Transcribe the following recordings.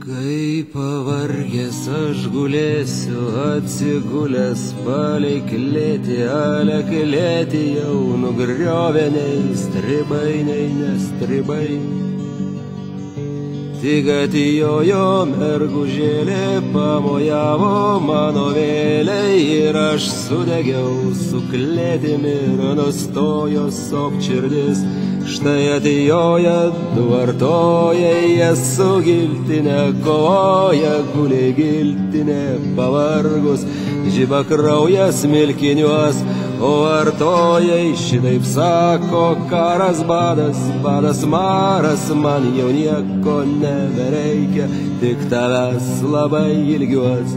Kai pavargęs aš gulėsiu, atsigulęs palei klėtį, ale klėtį jau nugriovė nei stribai, nei nestribai. Tik atjojo mergužėlė, pamojavo mano vėliai ir aš sudegiau su klėtimi ir nustojo sokt širdis. Štai atjoja du vartojai, jie su giltine kovoja, guli giltinė pavargus, žiba kraujas milkiniuos, o vartojai šitaip sako: karas badas, badas maras, man jau nieko nebereikia, tik tavęs labai ilgiuos.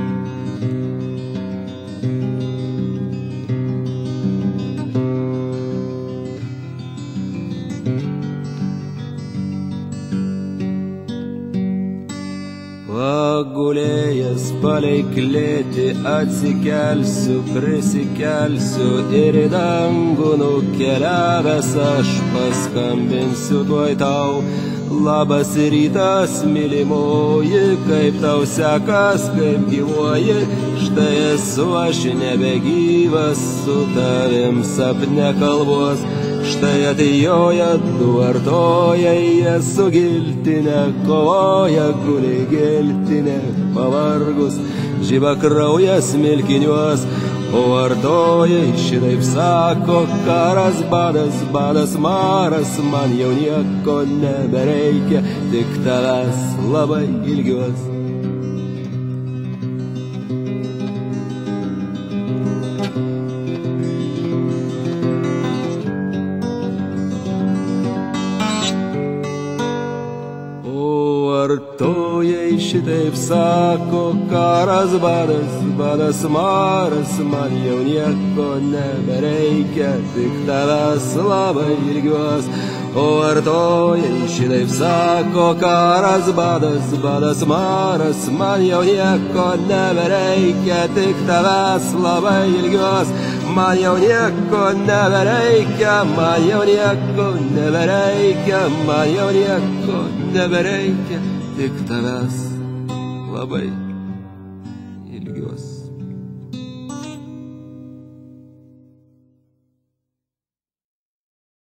Pagulėjęs palei klėtį atsikelsiu, prisikelsiu ir į dangų nukeliavęs aš paskambinsiu tuoj tau. Labas rytas, mylimoji, kaip tau sekas, kaip gyvuoji, štai esu aš nebegyvas, su tavim sapne kalbuos. Štai atjoja du vartojai, jie su giltine kovoja, guli giltinė pavargus, žiba kraujas milkiniuos, o vartojai šitaip sako: karas badas, badas maras, man jau nieko nebereikia, tik tavęs labai ilgiuos. Vartojai šitaip sako: karas badas, badas maras, man jau nieko nebereikia, tik tavęs labai ilgiuos. O vartojai šitaip sako: karas badas, badas maras, man jau nieko nebereikia, tik tavęs labai ilgiuos. Man jau nieko nebereikia, man jau nieko nebereikia, man jau nieko nebereikia, tik tavęs labai